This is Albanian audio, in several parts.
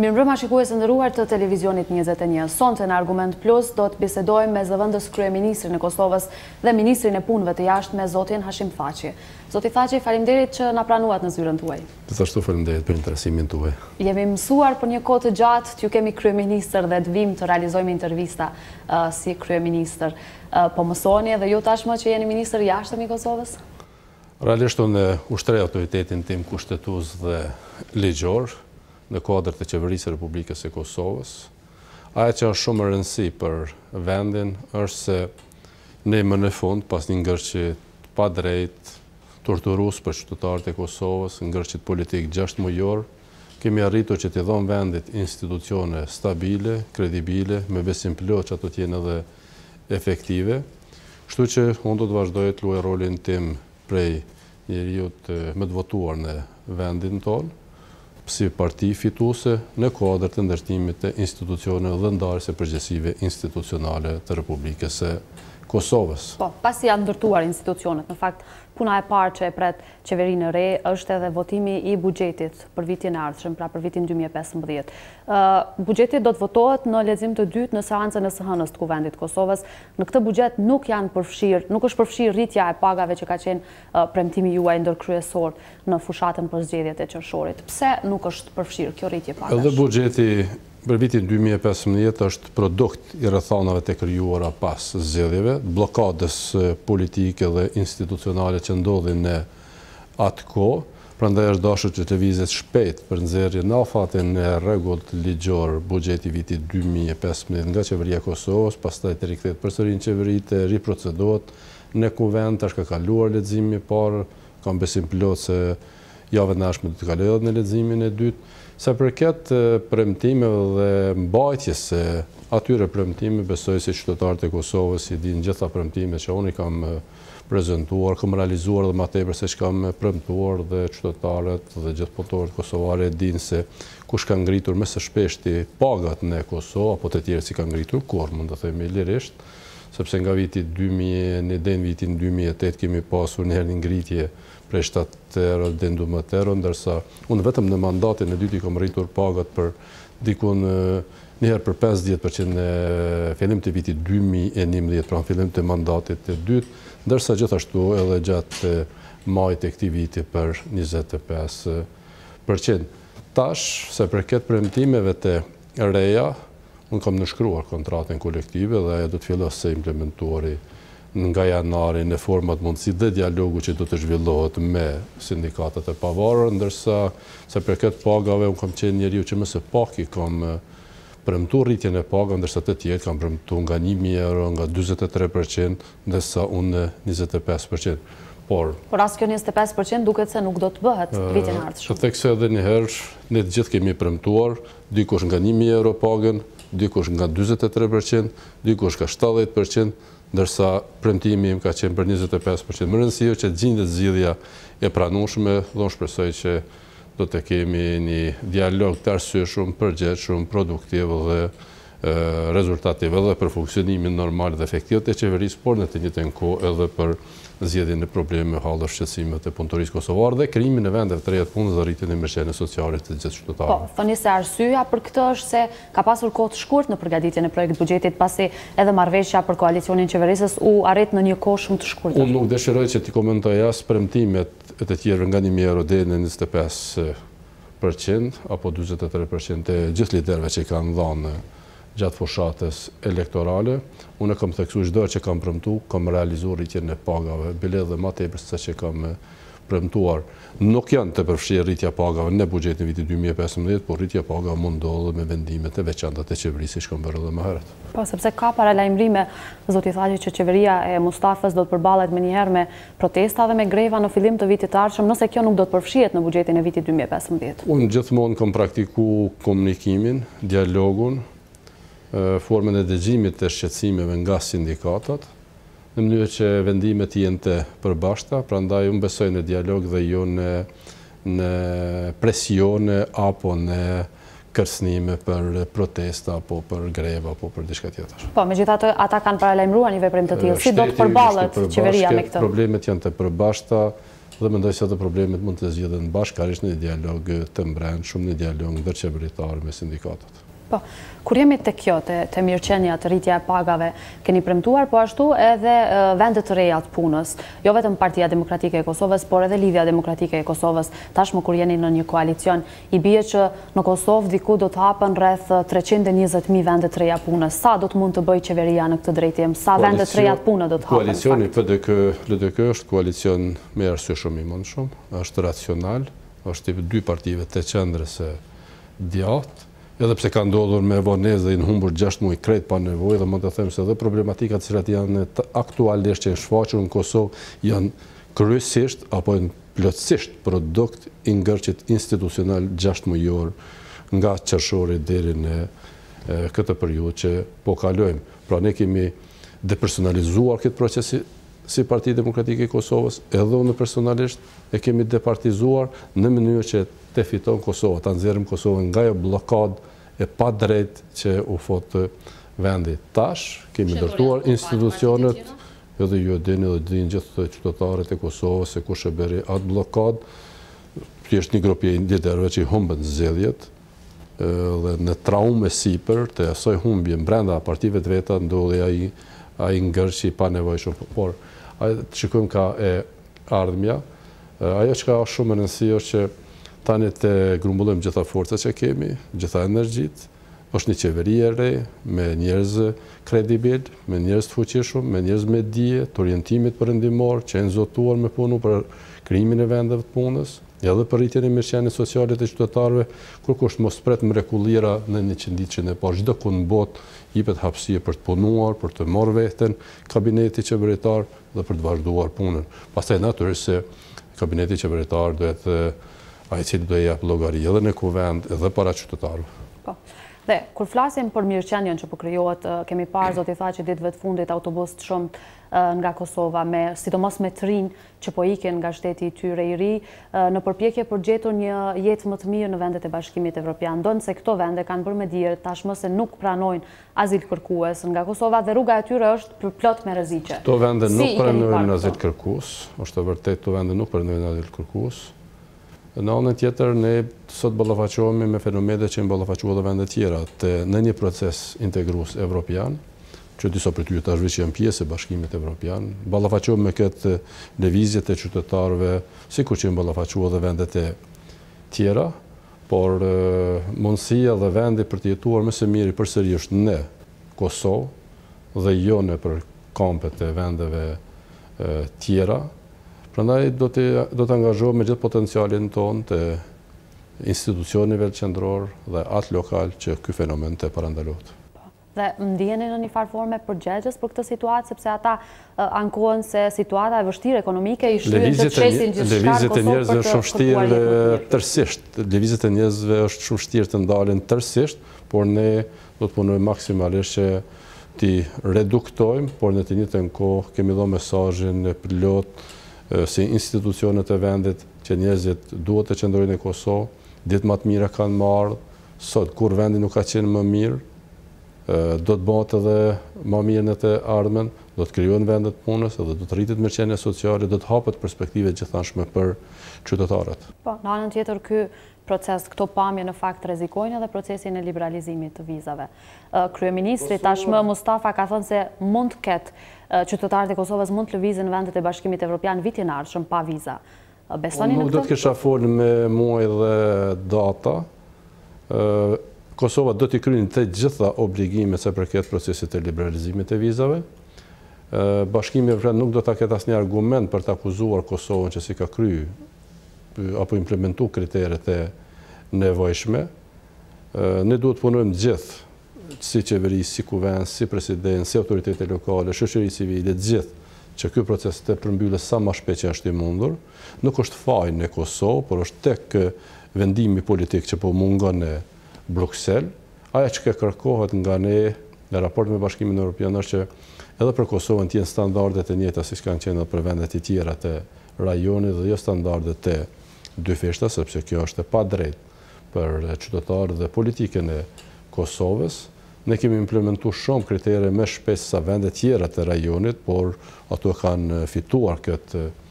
Mirëmbrëma shikues të nderuar të televizionit 21. Sonte në Argument Plus do të bisedojmë me zëvendës kryeministrin e Kosovës dhe ministrin e punëve të jashtme zotin Hashim Thaçi. Zoti Thaçi, faleminderit që na pranuat në zyrën tuaj. Gjithashtu faleminderit për interesimin tuaj. Jemi mësuar për një kohë të gjatë t'ju kemi kryeministër dhe të vim të realizojmë intervista si kryeministër. Po mësoni edhe ju tashmë që jeni ministër i jashtëm i Kosovës? Realisht unë ushtrej autoritetin tim kushtetues dhe ligjor në kuadër të qeverisë së Republikës së Kosovës. Ajo që është shumë e rëndësishme për vendin është se ne më në fund, pas një ngërçi pa drejt, torturues për qytetarët e Kosovës, ngërçit politik 6 mujor, kemi arritur që t'i dhëmë vendit institucione stabile, kredibile, me besim plot që ato të jenë edhe efektive. Kështu që unë do të vazhdoj të luaj rolin tim prej njeriut më të votuar në vendin tonë, si parti fituese në kuadër të ndërtimit të institucioneve dhe ndarjes së përgjegjësive institucionale të Republikës së Kosovës. Po, pasi janë ndërtuar institucionet, në fakt, puna e parë që e pret qeverinë e re është edhe votimi i buxhetit për vitin e ardhshëm, pra për vitin 2015. Buxheti do të votohet në lexim të dytë në seancën e së hënës të Kuvendit të Kosovës. Në këtë buxhet nuk është përfshirë rritja e pagave që ka qenë premtimi juaj ndërkryesor në fushatën për zgjedhjet e qershorit. Pse nuk është përfshirë kjo rritje pagash? Edhe buxheti për vitin 2015 është produkt i rrethanave të krijuara pas zgjedhjeve, blokadës politike dhe institucionale që ndodhin në atë kohë, prandaj është dashur që të vizet shpejt për nxjerrje në afatin e rregullt ligjor buxheti vitit 2015 nga qeveria e Kosovës, pastaj të rikthehet përsëri në qeveri, të riprocedohet në kuvend, tash ka kaluar leximi i parë, kam besim plot se javën e ardhshme do të kalohet në leximin e dytë. Sa përket premtimeve dhe mbajtjes së atyre premtimeve, besoj se qytetarët e Kosovës i dinë gjitha premtimet që unë i kam prezantuar, kam realizuar dhe më tepër se ç'kam premtuar, dhe qytetarët dhe gjithë punëtorët kosovarë dinë se kush ka ngritur më së shpeshti pagat në Kosovë, apo të tjerë si kanë ngritur kur, mund të themi lirisht, sepse nga viti 2000 në vitin 2008 kemi pasur një herë një ngritje prej 7 euro dhe 12 euro, ndërsa unë vetëm në mandatin e dytë i kam rritur pagat për dikun njëherë për 50% në fillim të vitit 2011, pra në fillim të mandatit të dytë, ndërsa gjithashtu edhe gjatë majit të këtij viti për 25%. Tash, se përket premtimeve të reja, unë kam nënshkruar kontratën kolektive dhe ajo do të fillos së implementuari nga janari në format mundësi dhe dialogu që do të zhvillohet me sindikatat e pavarura, ndërsa se përket pagave unë kam qenë njeriu që më së paki kam premtuar rritjen e pagave, ndërsa të tjerë kam premtuar nga 1.000 euro, nga 43%, ndërsa unë 25%. Por as kjo 25% duket se nuk do të bëhet vitin e ardhshëm. Të theksoj edhe një herë, ne të gjithë kemi premtuar, dikush nga 1.000 euro pagën, dikush nga 43%, dikush nga 70%, ndërsa premtimi im ka qenë për 25%. Më rëndësishme që gjendet zgjidhja e pranueshme, dhe unë shpresoj që do të kemi një dialog të arsyeshëm, përgjegjshëm, produktiv dhe rezultativ edhe për funksionimin normal dhe efektiv të qeverisë, por në të njëjtën kohë edhe për zgjedhjen e problemeve halli shqetësime të punëtorisë kosovare dhe krijimin e vendeve të reja të punës dhe rritjen e mbështetjes sociale të gjithë qytetarëve. Po, thoni se arsyeja për këtë është se ka pasur kohë të shkurtë në përgatitjen e projektit buxhetit, pasi edhe marrëveshja për koalicionin qeverisës u arrit në një kohë shumë të shkurtër. Unë nuk dëshiroj që t'i komentoj as premtimet e të tjerë nga 1.000 euro deri në 25% apo 43% të gjithë liderëve që kanë dhënë gjatë fushatës elektorale. Unë kam theksuar çdo që kam premtuar, kam realizuar rritjen e pagave, bile dhe më tepër se që kam premtuar. Nuk janë të përfshirë rritja pagave në buxhetin e vitit 2015, por rritja pagave mund ndodhet me vendimet e veçanta të qeverisë që kanë bërë edhe më herët. Po, sepse ka paralajmërime, zoti Thaçi, që qeveria e Mustafës do të përballet menjëherë me protesta dhe me greva në fillim të vitit të ardhshëm, nëse kjo nuk do të përfshihet në buxhetin e vitit 2015. Unë gjithmonë kam praktikuar komunikimin, dialogun, formën e dëgjimit të shqetësimeve nga sindikatat, në mënyrë që vendimet jenë të përbashkëta, prandaj unë besoj në dialog dhe jo në presione apo në kërcënime për protesta apo për greva apo për diçka tjetër. Po, megjithatë ata kanë paralajmëruar një veprim të tillë. Si do të përballet qeveria me këtë? Problemet janë të përbashkëta, dhe mendoj se edhe problemet mund të zgjidhen bashkërisht në dialog të brendshëm, në dialog ndërqeveritar me sindikatat. Po, kur jemi të kjo, të mirëqenia, të rritja e pagave, keni premtuar, po ashtu edhe vendet të reja të punës, jo vetëm Partia Demokratike e Kosovës, por edhe Lidhja Demokratike e Kosovës, tashmë kur jeni në një koalicion, i bie që në Kosovë diku do të hapen rreth 320.000 vendet të reja punës. Sa do të mund të bëj qeveria në këtë drejtim? Sa vendet të reja të punë do të hapen? Koalicioni PDK është koalicion me arsyeshëm i mundshëm, është racional, është tip dy partive të qendrës së djathtë. Edhe pse ka ndodhur me vonezë dhe i në humbur 6 muaj krejt pa nevojë, dhe mund të them se edhe problematikat të cilat janë aktualisht që janë shfaqur në Kosovë janë kryesisht apo janë plotësisht produkt i ngërçit institucional 6 muajor nga qershori deri në këtë periudhë që po kalojmë. Pra ne kemi depersonalizuar këtë proces si Partia Demokratike e Kosovës, edhe unë personalisht e kemi departizuar në mënyrë që të fiton Kosova, të nxjerrim Kosovën nga ajo bllokadë e pa drejt që u fot vendi. Tash kemi ndërtuar institucionet, edhe ju e dini dhe dinë gjithë qytetarët e Kosovës se kush e bëri atë bllokadë, thjesht një grup i liderëve që i humbën zgjedhjet dhe në traumë sipër të asaj humbje brenda partive të veta ndodhi ai ngërçi pa nevojshëm. Por shikojmë ka e ardhmja, ajo që ka shumë e rëndësishme është që tani të grumbullojmë gjitha forcat që kemi, gjitha energjit, është një qeveri e re, me njerëz kredibil, me njerëz të fuqishëm, me njerëz me dije, të orientimit perëndimor, që janë zotuar me punu për krijimin e vendeve të punës, edhe për rritjen e mirëqenies sociale të qytetarëve, kur kush mos pret mrekullira në 100 ditë që ne pa çdo ku në botë jepet hapësirë për të punuar, për të marrë veten kabineti qeveritar dhe për të vazhduar punën. Pastaj natyrisht se kabineti qeveritar duhet ai cili do jap llogari edhe në kuvend edhe para qytetarëve. Po. Dhe kur flasim për mirëqenien që po krijohet, kemi parë zoti tha që ditëve të fundit autobus të shumt nga Kosova, sidomos me të rinj që po ikin nga shteti i tyre i ri, në përpjekje për gjetur një jetë më të mirë në vendet e Bashkimit Evropian. Ndonë se këto vende kanë bërë me dirë tashmë se nuk pranojnë azil kërkues nga Kosova dhe rruga e tyre është plot me rreziqe. Këto vende nuk pranojnë azil kërkues, është vërtet këto vende nuk pranojnë azil kërkues. Në anën tjetër, ne sot ballafaqohemi me fenomenet që ballafaqohen edhe vende tjera në një proces integrues evropian, që disa prej tyre tash janë pjesë e Bashkimit Evropian, ballafaqohemi me këtë lëvizje të qytetarëve, sikur që ballafaqohen edhe vendet e tjera, por mundësia dhe vendi për të jetuar më së miri përsëri është në Kosovë dhe jo në për kampet e vendeve tjera. Prandaj do të angazhohem me gjithë potencialin tonë të institucioneve qendror dhe atë lokal që ky fenomen të parandalohet. Dhe ndjeni në një farë forme përgjegjës për këtë situatë, sepse ata ankohen se situata e vështirë ekonomike i shtyrën të çesin gjithçka në Kosovë për të kërkuar tërësisht. Lëvizjet e njerëzve është shumë vështirë të ndalen tërësisht, por ne do të punojmë maksimalisht që ti reduktojmë, por në të njëjtën kohë kemi dhënë mesazhin e plot si institucionet e vendit që njerëzit duhet të qëndrojnë në Kosovë, ditë më të mira kanë marrë, sot kur vendi nuk ka qenë më mirë, do të bëhet edhe më mirë në të ardhmen, do të krijohen vendet punës edhe do të rritet mirëqenia sociale, do të hapet perspektive gjithanshme për qytetarët. Po, në anën tjetër ky proces, këto pamje në fakt rrezikojnë edhe procesin e liberalizimit të vizave. Kryeministri tashmë Mustafa ka thënë se mund të ketë qytetarët e Kosovës mund të lëvizin në vendet e Bashkimit Evropian vitin e ardhshëm pa viza. Besoni në këtë? Nuk do të kisha folë me muaj dhe data. Kosova do t'i kryejë të gjitha obligimet sa përket procesit të liberalizimit të vizave. Bashkimi Evropian nuk do ta ketë asnjë argument për të akuzuar Kosovën që si ka kryer apo implementu kriteret e nevojshme. Ne duhet punojmë gjithë, si qeveri, si kuvend, si president, si autoritetet lokale, shoqëri civile, gjithë, që ky proces të përmbyllet sa më shpejt që është i mundur. Nuk është fajin në Kosovë, por është tek vendimi politik që po mungon në Bruksel. Aja që kërkohet nga ne në raport me Bashkimin Evropian është që edhe për Kosovën të jenë standardet e njëjta siç kanë qenë për vendet e tjera të rajonit dhe jo standardet e dy feshta, sepse kjo është e padrejtë për qytetarët dhe politikën e Kosovës. Ne kemi implementuar shumë kritere më shpejt sa vendet tjera të rajonit, por ato kanë fituar këtë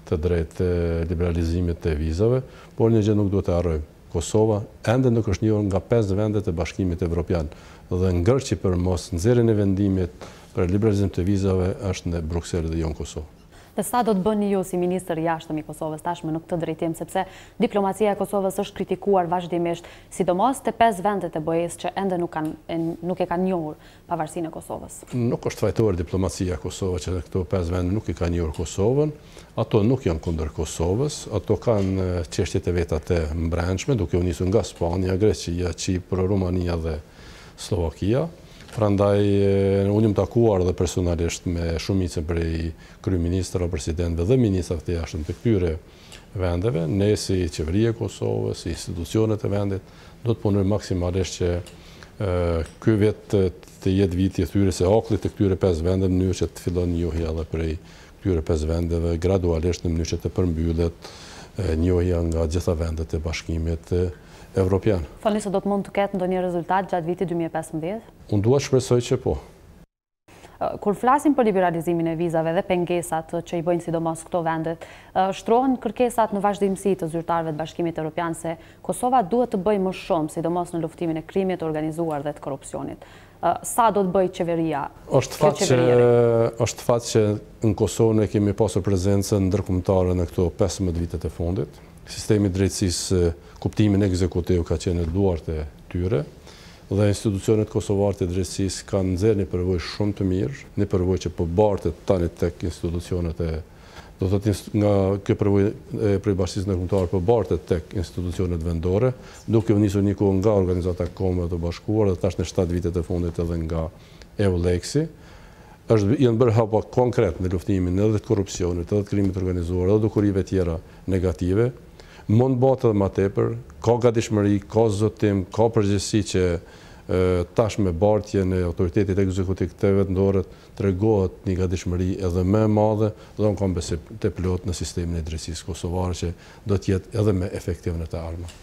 të drejtë liberalizimit të vizave, por një gjë nuk duhet të harrojmë. Kosova ende nuk është njohur nga 5 vendet e Bashkimit Evropian dhe ngërçi për mos nxjerrjen e vendimit për liberalizim të vizave është në Bruxelles dhe jo në Kosovë. Dhe sa do të bëni ju si ministër i jashtëm i Kosovës tashmë në këtë drejtim, sepse diplomacia e Kosovës është kritikuar vazhdimisht, sidomos te 5 vendet e BE-s që ende nuk e kanë njohur pavarësinë e Kosovës. Nuk është fajtore diplomacia e Kosovës që këto 5 vende nuk e kanë njohur Kosovën. Ato nuk janë kundër Kosovës, ato kanë çështjet e veta të mbrëmshme, duke u nisur nga Spanja, Greqia, Çipër, Rumania dhe Slovakia. Prandaj, unë jam takuar dhe personalisht me shumicën prej kryeministrave, presidentëve dhe ministrave të jashtëm të këtyre vendeve. Ne si qeveria e Kosovës, si institucionet e vendit, do të punojmë maksimalisht që ky vit të jetë viti i thyrjes së akullit të këtyre 5 vendeve në mënyrë që të fillon njohja edhe prej këtyre 5 vendeve gradualisht në mënyrë që të përmbyllet njohja nga gjitha vendet e Bashkimit Evropian. Falni se do të mund të ketë ndonjë rezultat gjatë vitit 2015? Unë dua të shpresoj që po. Kur flasim për liberalizimin e vizave dhe pengesat që i bëjnë sidomos këto vendet, shtrohen kërkesat në vazhdimsi të zyrtarëve të Bashkimit Evropian se Kosova duhet të bëjë më shumë, sidomos në luftimin e krimit të organizuar dhe të korrupsionit. Sa do të bëjë qeveria? Është fat që në Kosovë ne kemi pasur prezencën ndërkombëtare në këto 15 vitet e fundit. Sistemi i drejtësisë, kuptimin ekzekutiv ka qenë në duart e tyre dhe institucionet kosovare të drejtësisë kanë nxjerrë një përvojë shumë të mirë, një përvojë që po bartet tani tek institucionet do të thotë nga kjo përvojë prej bashkisë ndërkombëtare po bartet tek institucionet vendore, duke u nisur një kohë nga Organizata e Kombeve të Bashkuara dhe tash në 7 vitet e fundit edhe nga EULEX-i. Janë bërë hapa konkret në luftimin edhe të korrupsionit, edhe të krimit të organizuar, edhe dukurive tjera negative. Mund bëhet edhe më tepër, ka gatishmëri, ka zotim, ka përgjegjësi që tash me bartjen e autoritetit ekzekutiv të vendore tregohet një gatishmëri edhe më e madhe dhe unë kam besim të plot në sistemin e drejtësisë kosovare që do të jetë edhe më efektiv në të ardhmen.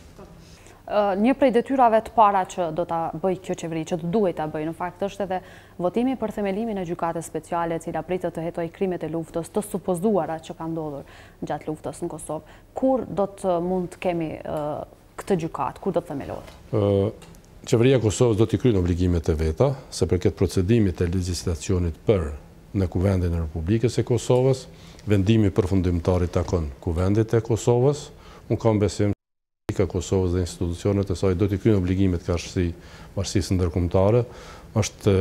Një prej detyrave të para që do ta bëj kjo qeveri, që do duhet ta bëj, në fakt është edhe votimi për themelimin e gjykatës speciale, e cila pritet të hetojë krimet e luftës të supozuara që kanë ndodhur gjatë luftës në Kosovë. Kur do të mund të kemi këtë gjykatë? Kur do të themelohet? Qeveria e Kosovës do t'i kryejë obligimet e veta, se përket procedimit të legjislacionit në Kuvendin e Republikës së Kosovës, vendimi përfundimtar i takon Kuvendit të Kosovës. Unë kam besim ka Kosovës dhe institucionet e saj do t'i kryejnë obligimet ka bashkisë ndërkombëtare. Është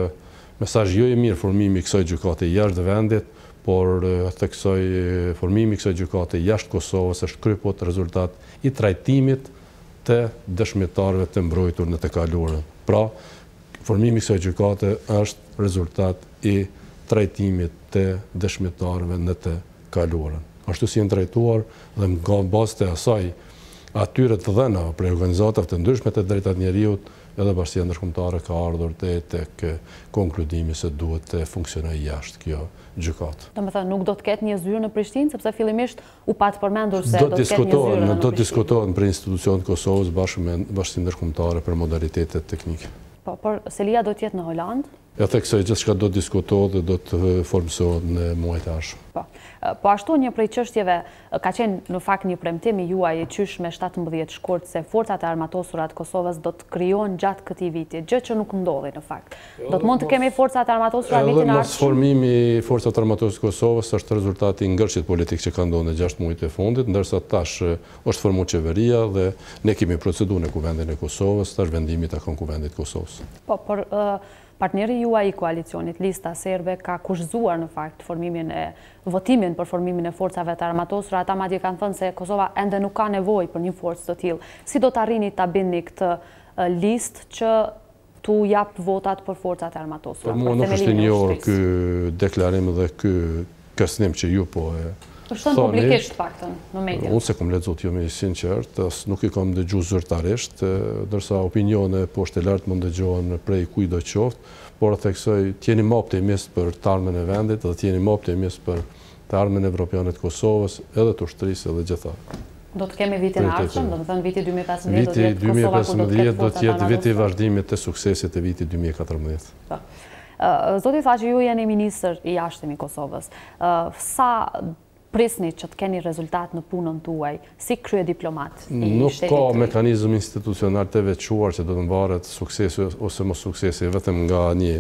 mesazh jo i mirë formimi i kësaj gjykate jashtë vendit, por theksoj formimi i kësaj gjykate jashtë Kosovës është kryepot rezultat i trajtimit të dëshmitarëve të mbrojtur në të kaluarën. Pra, formimi i kësaj gjykate është rezultat i trajtimit të dëshmitarëve në të kaluarën. Ashtu si janë trajtuar dhe nga bazë të asaj atyre të dhënave prej organizatave të ndryshme të drejtat njerëzit, edhe Bashkia Ndërkombëtare ka ardhur tek konkludimi se duhet të funksionojë jashtë kjo gjykatë. Domethënë nuk do të ketë një zyrë në Prishtinë, sepse fillimisht u pat përmendur se do të ketë një zyrë në Prishtinë. Do të diskutohet për institucionet e Kosovës bashkë me Bashkinë Ndërkombëtare për modalitetet teknike. Po, por Selia do të jetë në Holand? Ja theksoj gjithçka do të diskutohet dhe do të formsohet në muajt e ardhshëm. Po ashtu një prej çështjeve ka qenë në fakt një premtim i juaj i qysh me 17 shkurt se forcat e armatosura të Kosovës do të krijohen gjatë këtij viti, gjë që nuk ndodhi në fakt. Do të mund të kemi forcat e armatosura vitin e ardhshëm. Formimi i forcave të armatosura të Kosovës është rezultati i ngërçit politik që ka ndodhur në 6 muajt e fundit, ndërsa tash është formuar qeveria dhe ne kemi procedurën në Kuvendin e Kosovës, tash vendimi takon Kuvendit të Kosovës. Po, por partneri juaj i koalicionit, Lista Serbe, ka kushzuar në fakt votimin për formimin e forcave të armatosura. Ata madje kanë thënë se Kosova ende nuk ka nevojë për një forcë të tillë. Si do të arrini ta bindni këtë listë që tu jap votat për forcat e armatosura? Për mua nuk është i njohur ky deklarim dhe ky kërcënim që ju po e është thënë publikisht paktën në media. Unë se kam lexuar jo me sinqert, as nuk i kam dëgjuar zyrtarisht, ndërsa opinione poshtë e lartë mund dëgjohen prej kujdo qoftë, por theksoj t'jeni më optimist për të ardhmen e vendit dhe t'jeni më optimist për të ardhmen evropiane të Kosovës, edhe të ushtrisë edhe gjitha. Do të kemi vitin e ardhshëm, do të thënë viti 2015 viti 2015 do të jetë viti i vazhdimit të suksesit të vitit 2014. Zoti tha që ju jeni ministër i jashtëm i Kosovës. Sa prisni që të keni rezultat në punën tuaj, si krye diplomat i Nuk shtetit ka të ri? mekanizëm institucional të veçuar që do të mbaret suksesi ose mos suksesi vetëm nga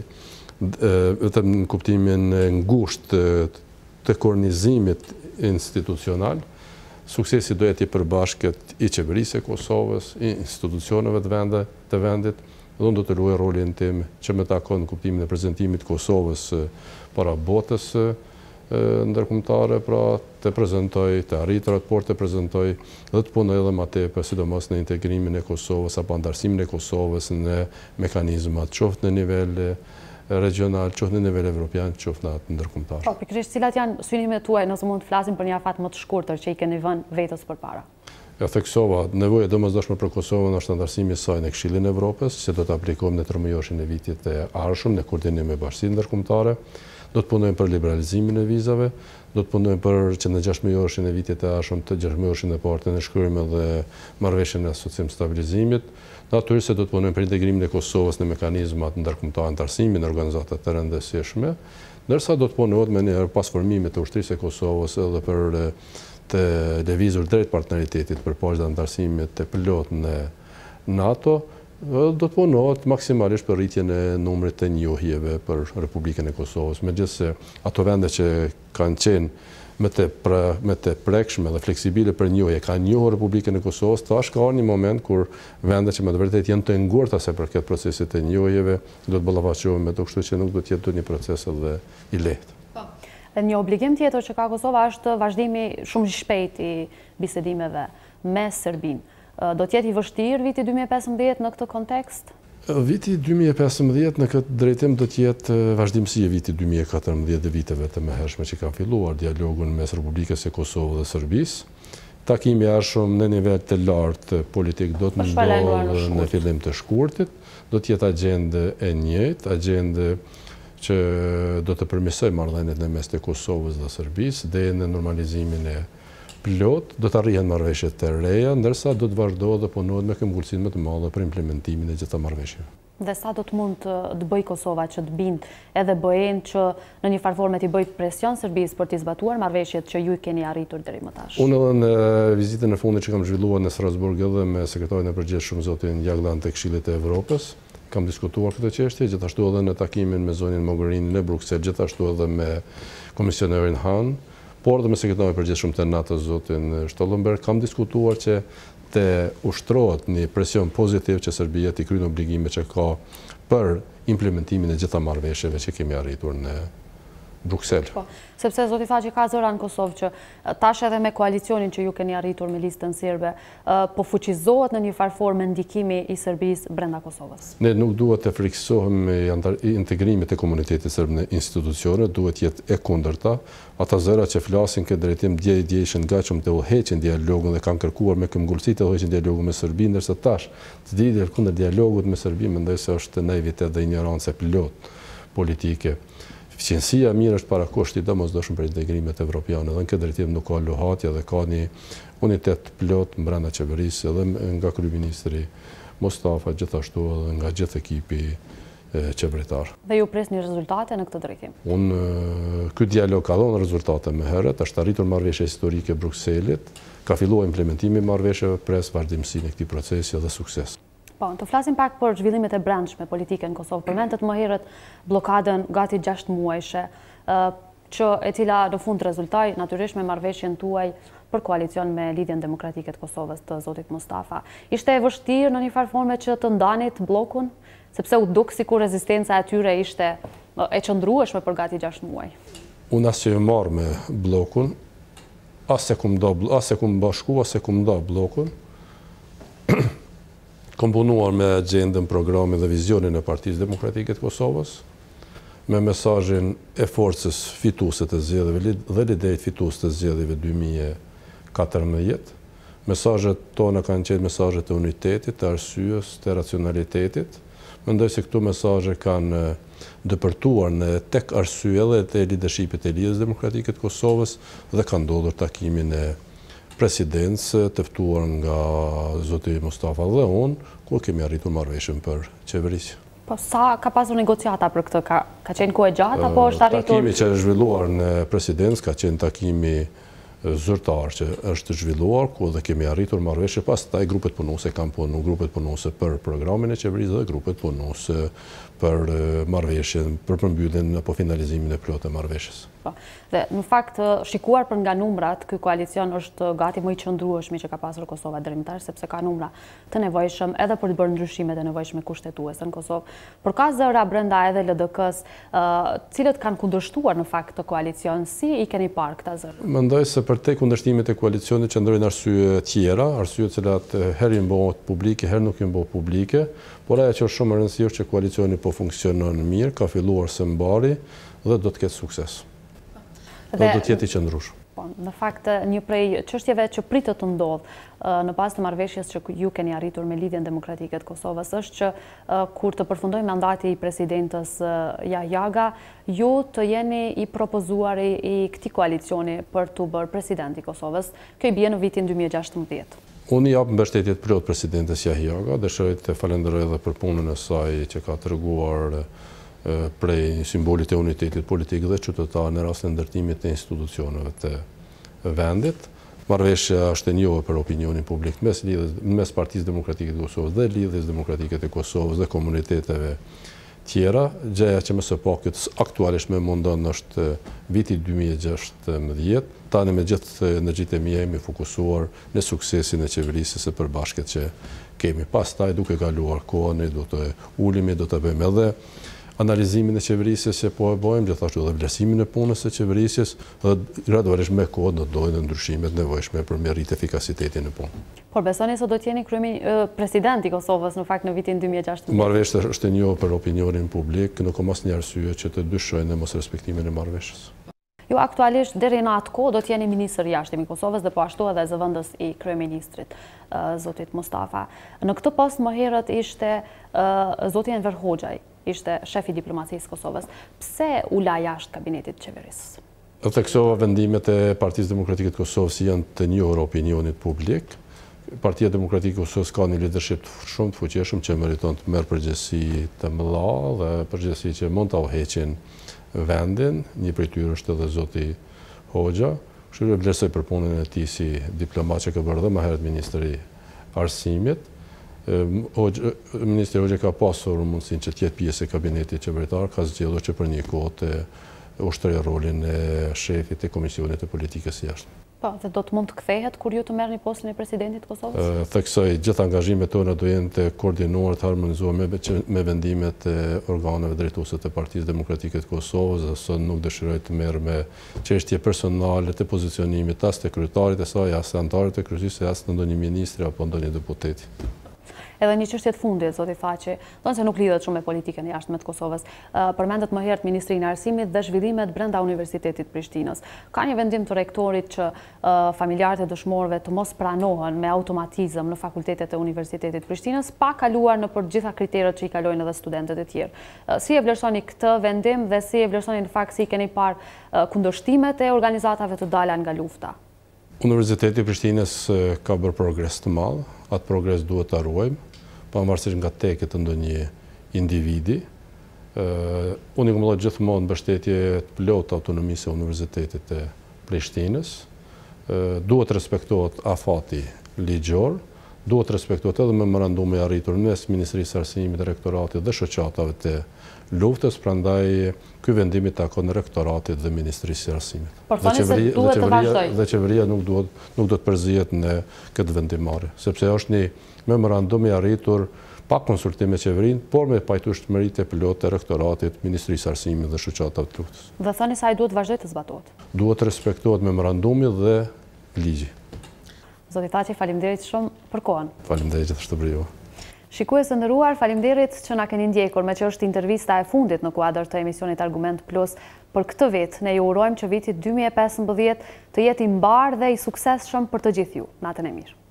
vetëm në kuptimin e ngushtë të kornizimit institucional. Suksesi do jetë i përbashkët i qeverisë e Kosovës, i institucioneve të vendit, dhe unë do të luaj rolin tim që me takon në kuptimin e prezentimit Kosovës para botës ndërkombëtare, pra të prezentoj, të arriturat, por të prezentoj dhe të punoj edhe më tepër, sidomos në integrimin e Kosovës apo antarësimin e Kosovës në mekanizmat, qoftë në nivel regional, qoftë në nivel evropian, qoftë në atë ndërkombëtar. Po, pikërisht cilat janë synimet tuaj, nëse mund të flasim për një afat më të shkurtër që i keni vënë vetës përpara? Ja theksova, nevoja domosdoshme për Kosovën është antarësimi i saj në Këshillin e Evropës, që do të aplikojmë në tërmëjoshin e vitit e ardhshëm në koordinim me Bashkinë Ndërkombëtare. Do të punojmë për liberalizimin e vizave, do të punojmë për që në 6 muajshin e vitit e ardhshëm të 6 muajshin e parë të nënshkruajmë edhe marrëveshjen e asociim stabilizimit. Natyrisht se do të punojmë për integrimin e Kosovës në mekanizmat ndërkombëtar antarësimi në organizata të rëndësishme, ndërsa do të punohet me një pas formimit të ushtrisë së Kosovës edhe për të lëvizur drejt partneritetit për poshtë antarësimit të plot në NATO, do të punohet maksimalisht për rritjen e numrit të njohjeve për Republikën e Kosovës. Megjithëse ato vende që kanë qenë me të prekshme dhe fleksibile për njohje, kanë njohur Republikën e Kosovës, tash ka një moment kur vende që me të vërtetë janë të ngurta se për këtë procesit të njohjeve, do të ballafaqohen me to, kështu që nuk do të jetë një proces edhe i lehtë. Një obligim tjetër që ka Kosova është vazhdimi shumë i shpejt i bisedimeve me Serbinë. Do të jetë i vështirë viti 2015 në këtë kontekst? Viti 2015 në këtë drejtim do të jetë vazhdimësi e viti 2014 dhe viteve të mëhershme që kanë filluar dialogun mes Republikës e Kosovës dhe Serbisë. Takimi ardhshëm në nivel të lartë politik do të ndodhë në fillim të shkurtit, do të jetë agjendë e njëjtë, agjendë që do të përmirësoj marrëdhëniet në mes të Kosovës dhe Serbisë dhe në normalizimin e plot, do të arrihen marrëveshjet të reja, ndërsa do të vazhdohet dhe punohet me këmbgulësinë më të madhe për implementimin e gjitha marrëveshjeve. Dhe sa do të mund të bëj Kosova që të bind edhe BE-n që në një farë forme t'i bëj presion Serbisë për t'i zbatuar marrëveshjet që ju keni arritur deri më tash? Unë edhe në vizitën e fundit që kam zhvilluar në Strasburg edhe me sekretarin e përgjithshëm zotin Jagland të Këshillit të Evropës, kam diskutuar këtë çështje, gjithashtu edhe në takimin me zonin Mogherini në Bruksel, gjithashtu edhe me komisionerin Han, por edhe me sekretarin e përgjithshëm të NATO zotin Stoltenberg, kam diskutuar që të ushtrohet një presion pozitiv që Serbia t'i kryen obligimet që ka për implementimin e gjitha marrëveshjeve që kemi arritur në Bruksel. Sepse zoti tha që ka zëra në Kosovë që tash edhe me koalicionin që ju keni arritur me listën serbe, po fuqizohet në një farë forme ndikimi i Serbisë brenda Kosovës. Ne nuk duhet të friksohemi integrimit e komunitetit serb në institucione, duhet jetë e kundërta. Ata zëra që flasin këtë drejtim djeshën gatshëm të udhëheqin dialogun dhe kanë kërkuar me këmbgulësi të udhëheqin dialogun me Serbinë, ndërsa tash të lidhur kundër dialogut me Serbinë, mendoj se është naivitet dhe ignorancë plot politike. Eficiensia mirë është para kushti domosdoshëm për integrimet evropiane dhe në këtë drejtim nuk ka lohatje dhe ka një unitet plot brenda qeverisë edhe nga kryeministri Mustafa, gjithashtu edhe nga gjithë ekipi qeveritar. Dhe ju presni rezultate në këtë drejtim? Ky dialog ka dhënë rezultate më herët, është arritur marrëveshja historike e Brukselit, ka filluar implementimi i marrëveshjeve, pres vazhdimsinë e këtij procesi dhe sukses. Po, të flasim pak për zhvillimet e brendshme politike në Kosovë. Përmendet më herët blokadën gati 6 muajshe, që e cila në fund rezultoi natyrisht me marrëveshjen tuaj për koalicion me Lidhjen Demokratike të Kosovës të zotit Mustafa. Ishte e vështirë në një farë forme që të ndanit blokun, sepse u duk sikur rezistenca e tyre ishte e qëndrueshme për gati 6 muaj. Unë as që e marr me blokun, as se kum bashku, as se kum nda blokun. Kom punuar me agjendën, programin dhe vizionin e Partisë Demokratike të Kosovës, me mesazhin e forcës fituese të zgjedhjeve dhe liderit fitues të zgjedhjeve 2014. Mesazhet tona kanë qenë mesazhe të unitetit, të arsyes, të racionalitetit. Mendoj se këto mesazhe kanë dëpërtuar në tek arsye dhe të leadershipit të Lidhjes Demokratike të Kosovës dhe ka ndodhur takimin e presidencë të ftuar nga zoti Mustafa dhe unë, ku kemi arritur marrëveshjen për qeverisje. Po sa ka pasur negociata për këtë? Ka qenë kohë e gjatë apo është arritur? Takimi që është zhvilluar në presidencë ka qenë takimi zyrtar që është zhvilluar, ku dhe kemi arritur marrëveshje, pastaj grupet punuese kanë punu, grupet punuese për programin e qeverisë dhe grupet punuese për marrëveshjen, për përmbylljen apo finalizimin e plotë të marrëveshjes. Dhe në fakt, shikuar për nga numrat, ky koalicion është gati më i qëndrueshmi që ka pasur Kosova deri më tash, sepse ka numra të nevojshëm edhe për të bërë ndryshimet e nevojshme kushtetuese në Kosovë. Por ka zëra brenda edhe LDK-s, cilët kanë kundërshtuar në fakt të koalicion, si i keni parë këta zëra? Mendoj se për te kundërshtimet e koalicionit qëndrojnë arsye tjera, arsye të cilat herë i bëhen publike, herë nuk i bëhen publike, por ajo që është shumë e rëndësishme që koalicioni po funksionon mirë, ka filluar së mbari dhe do të ketë sukses. Dhe do të jetë i qëndrueshëm. Në fakt, një prej çështjeve që pritet të ndodhë në pas të marrëveshjes që ju keni arritur me Lidhjen Demokratike të Kosovës është që kur të përfundoj mandati i presidentës Jaga, ju të jeni i propozuari i këtij koalicioni për të bërë president i Kosovës. Kjo i bie në vitin 2016. Unë jap mbështetje plot presidentes Jaga, dëshiroj të falenderoj edhe për punën e saj që ka treguar prej simbolit e unitetit politik dhe qytetar në rast të ndërtimit të institucioneve të vendit. Marrëveshja është e njohur për opinionin publik mes Partisë Demokratike të Kosovës dhe Lidhjes Demokratike të Kosovës dhe komuniteteve tjera. Gjëja që më së pakët aktualisht më mundon është viti 2016. Tani me gjithë energjitë e mia jemi fokusuar në suksesin e qeverisë së përbashkët që kemi. Pastaj duke kaluar koha ne do të ulemi, do të bëjmë edhe analizimin e qeverisjes që po e bëjmë, gjithashtu edhe vlerësimin e punës së qeverisjes dhe gradualisht me kohë do të dojnë ndryshimet nevojshme për me rritë efikasitetin e punë. Por besoni se do të jeni president i Kosovës në fakt në vitin 2016? Marrëveshja është e njohur për opinionin publik, nuk kam asnjë arsye që të dyshojnë në mos respektimin e marrëveshjes. Ju aktualisht deri në atë kohë do të jeni ministër i jashtëm i Kosovës dhe po ashtu edhe zëvendës i kryeministrit, zotit Mustafa. Në këtë post më herët ishte zoti Enver Hoxhaj, ishte shefi i diplomacisë Kosovës. Pse u la jashtë kabinetit qeverisë? Theksova vendimet e Partisë Demokratike të Kosovës janë të njohur opinionit publik. Partia Demokratike të Kosovës ka një leadership shumë të fuqishëm që meriton të merr përgjegjësi të mëdha dhe përgjegjësi që mund ta uheqin vendin. Një prej tyre është edhe zoti Hoxha. Kështu që vlerësoj për punën e tij si diplomat që ka bërë dhe më herët ministri i arsimit. Ministri Hoxha ka pasur mundësinë që të jetë pjesë e kabinetit qeveritar, ka zgjedhur që për një kohë të ushtrojë rolin e shefit të Komisionit të Politikës së Jashtme. Po, dhe do të mund të kthehet kur ju të merrni postin e presidentit të Kosovës? Theksoj gjithë angazhimet tona do jenë të koordinuar, të harmonizuar me vendimet e organeve drejtuese të Partisë Demokratike të Kosovës, dhe sot nuk dëshiroj të merr me çështje personale të pozicionimit as të kryetarit të saj, as të anëtarit të kryesisë, as të ndonjë ministri apo ndonjë deputeti. Edhe një çështje të fundit, zoti Thaçi, thonë se nuk lidhet shumë me politikën e jashtme të Kosovës. Përmendet më herët Ministrinë e Arsimit dhe zhvillimet brenda Universitetit Prishtinës. Ka një vendim të rektorit që familjarët e dëshmorëve të mos pranohen me automatizëm në fakultetet e Universitetit Prishtinës, pa kaluar nëpër të gjitha kriteret që i kalojnë edhe studentët e tjerë. Si e vlerësoni këtë vendim dhe si e vlerësoni në fakt si keni parë kundërshtimet e organizatave të dala nga lufta? Universiteti i Prishtinës ka bërë progres të madh, atë progres duhet ta ruajmë, pavarësisht nga teket të ndonjë individi. Unë kumuloj gjithmonë mbështetje të plotë autonomisë së Universitetit të Prishtinës. Duhet respektohet afati ligjor, duhet respektohet edhe memorandumi i arritur mes Ministrisë së Arsimit, Rektoratit dhe shoqatave të luftës, prandaj ky vendim i takon Rektoratit dhe Ministrisë së Arsimit. Por thoni se duhet të vazhdoj. Dhe qeveria nuk do të përzihet në këtë vendimmarrje, sepse është një memorandum i arritur pa konsultim me qeverinë, por me pajtueshmëri të plotë të Rektoratit, Ministrisë së Arsimit dhe shoqatave të luftës. Dhe thoni se ai duhet vazhdoj të zbatohet. Duhet të respektohet memorandumi dhe ligji. Zoti Thaçi, faleminderit shumë për kohën. Faleminderit gjithashtu për ju. Shikues të nderuar, faleminderit që na keni ndjekur, me që është intervista e fundit në kuadër të emisionit Argument Plus për këtë vit. Ne ju urojmë që viti 2015 të jetë i mbar dhe i suksesshëm për të gjithë ju. Natën e mirë.